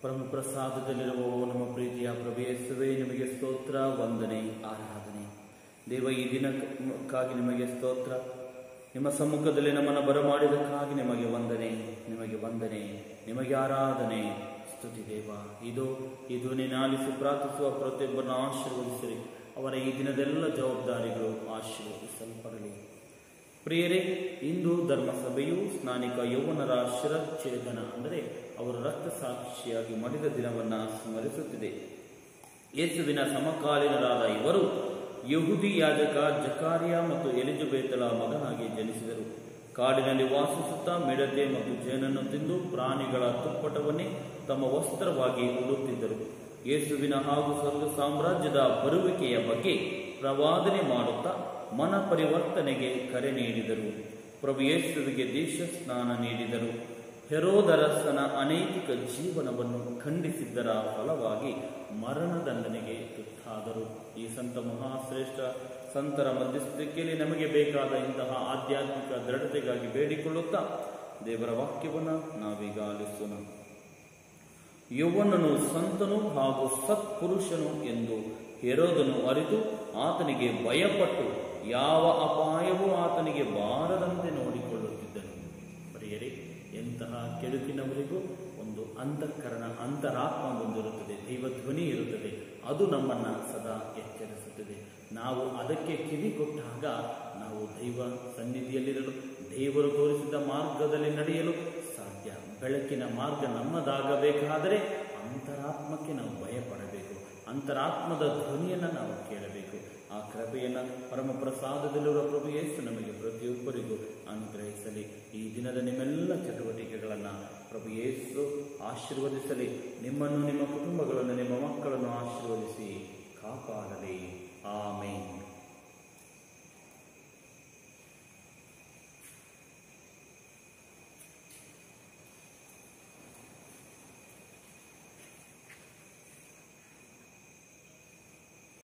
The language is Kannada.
ಪರಮ ಪ್ರಸಾದದಲ್ಲಿರುವ ನಮ್ಮ ಪ್ರೀತಿಯ ಪ್ರಭು ಯೇಸುವೇ, ನಿಮಗೆ ಸ್ತೋತ್ರ, ವಂದನೆ, ಆರಾಧನೆ. ದೇವ, ಈ ದಿನಕ್ಕಾಗಿ ನಿಮಗೆ ಸ್ತೋತ್ರ. ನಿಮ್ಮ ಸಮ್ಮುಖದಲ್ಲಿ ನಮ್ಮನ್ನು ಬರಮಾಡಿದಕ್ಕಾಗಿ ನಿಮಗೆ ವಂದನೆ, ನಿಮಗೆ ವಂದನೆ, ನಿಮಗೆ ಆರಾಧನೆ, ಸ್ತುತಿ. ದೇವ, ಇದು ನೀನು ಆಲಿಸಿ ಪ್ರಾರ್ಥಿಸುವ ಪ್ರತಿಯೊಬ್ಬರನ್ನು ಆಶೀರ್ವದಿಸಿರಿ. ಅವರ ಈ ದಿನದೆಲ್ಲ ಜವಾಬ್ದಾರಿಗಳು ಆಶೀರ್ವದಿಸಲ್ಪಡಲಿ. ಪ್ರಿಯರೇ, ಇಂದು ಧರ್ಮಸಭೆಯು ಸ್ನಾನಿಕ ಯೌವನರ ಶಿರಚ್ಛೇದನ ಅಂದರೆ ಅವರು ರಕ್ತ ಸಾಕ್ಷಿಯಾಗಿ ಮಡಿದ ದಿನವನ್ನು ಸ್ಮರಿಸುತ್ತಿದೆ. ಯೇಸುವಿನ ಸಮಕಾಲೀನರಾದ ಇವರು ಯಹೂದಿ ಯಾಜಕ ಜಕಾರಿಯ ಮತ್ತು ಎಲಿಜಬೆತಳ ಮಗನಾಗಿ ಜನಿಸಿದರು. ಕಾಡಿನಲ್ಲಿ ವಾಸಿಸುತ್ತಾ ಮಿಡತೆ ಮತ್ತು ಜೇನನ್ನು ತಿಂದು ಪ್ರಾಣಿಗಳ ತುಪ್ಪಟವನ್ನೇ ತಮ್ಮ ವಸ್ತ್ರವಾಗಿ ಉಡುತ್ತಿದ್ದರು. ಯೇಸುವಿನ ಹಾಗೂ ಸ್ವರ್ಗ ಸಾಮ್ರಾಜ್ಯದ ಬರುವಿಕೆಯ ಬಗ್ಗೆ ಪ್ರವಾದನೆ ಮಾಡುತ್ತಾ ಮನ ಪರಿವರ್ತನೆಗೆ ಕರೆ ನೀಡಿದರು. ಪ್ರಭು ಯೇಸುವಿಗೆ ದೀಕ್ಷ ಸ್ನಾನ ನೀಡಿದರು. ಹೆರೋದರಸನ ಅನೈತಿಕ ಜೀವನವನ್ನು ಖಂಡಿಸಿದ್ದರ ಫಲವಾಗಿ ಮರಣದಂಡನೆಗೆ ತುತ್ತಾದರು. ಈ ಸಂತ ಮಹಾಶ್ರೇಷ್ಠ ಸಂತರ ಮಧ್ಯಸ್ಥಿಕೆಯಲ್ಲಿ ನಮಗೆ ಬೇಕಾದ ಇಂತಹ ಆಧ್ಯಾತ್ಮಿಕ ದೃಢತೆಗಾಗಿ ಬೇಡಿಕೊಳ್ಳುತ್ತಾ ದೇವರ ವಾಕ್ಯವನ್ನು ನಾವೀಗ ಆಲಿಸೋಣ. ಯೌವನನು ಸಂತನು ಹಾಗೂ ಸತ್ಪುರುಷನು ಎಂದು ಹೆರೋದನು ಅರಿತು ಆತನಿಗೆ ಭಯಪಟ್ಟು ಯಾವ ಅಪಾಯವೂ ಆತನಿಗೆ ಬಾರದಂತೆ ನೋಡಿಕೊಳ್ಳುತ್ತಿದ್ದನು. ಪ್ರಿಯರೇ, ಎಂತಹ ಕೆಡುಕಿನವರಿಗೂ ಒಂದು ಅಂತಃಕರಣ, ಅಂತರಾತ್ಮ ಹೊಂದಿರುತ್ತದೆ, ದೈವಧ್ವನಿ ಇರುತ್ತದೆ. ಅದು ನಮ್ಮನ್ನು ಸದಾ ಎಚ್ಚರಿಸುತ್ತದೆ. ನಾವು ಅದಕ್ಕೆ ಕಿವಿ ಕೊಟ್ಟಾಗ ನಾವು ದೈವ ಸನ್ನಿಧಿಯಲ್ಲಿರಲು, ದೇವರು ತೋರಿಸಿದ ಮಾರ್ಗದಲ್ಲಿ ನಡೆಯಲು ಸಾಧ್ಯ. ಬೆಳಕಿನ ಮಾರ್ಗ ನಮ್ಮದಾಗಬೇಕಾದರೆ ಅಂತರಾತ್ಮಕ್ಕೆ ನಾವು ಭಯಪಡಬೇಕು, ಅಂತರಾತ್ಮದ ಧ್ವನಿಯನ್ನು ನಾವು ಕೇಳಬೇಕು. ಆ ಕೃಪೆಯನ್ನು ಪರಮ ಪ್ರಸಾದದಲ್ಲಿರುವ ಪ್ರಭು ಯೇಸು ನಮಗೆ ಪ್ರತಿಯೊಬ್ಬರಿಗೂ ಅನುಗ್ರಹಿಸಲಿ. ಈ ದಿನದ ನಿಮ್ಮೆಲ್ಲ ಚಟುವಟಿಕೆಗಳನ್ನು ಪ್ರಭು ಯೇಸು ಆಶೀರ್ವದಿಸಲಿ. ನಿಮ್ಮನ್ನು, ನಿಮ್ಮ ಕುಟುಂಬಗಳನ್ನು, ನಿಮ್ಮ ಮಕ್ಕಳನ್ನು ಆಶೀರ್ವದಿಸಿ